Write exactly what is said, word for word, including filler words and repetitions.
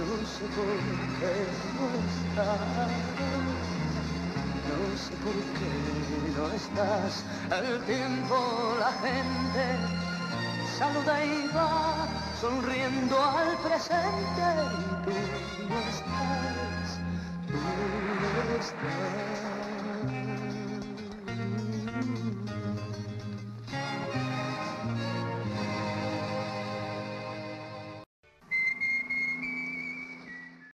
no sé por qué no estás, no sé por qué no estás. El tiempo, la gente saluda y va sonriendo al presente.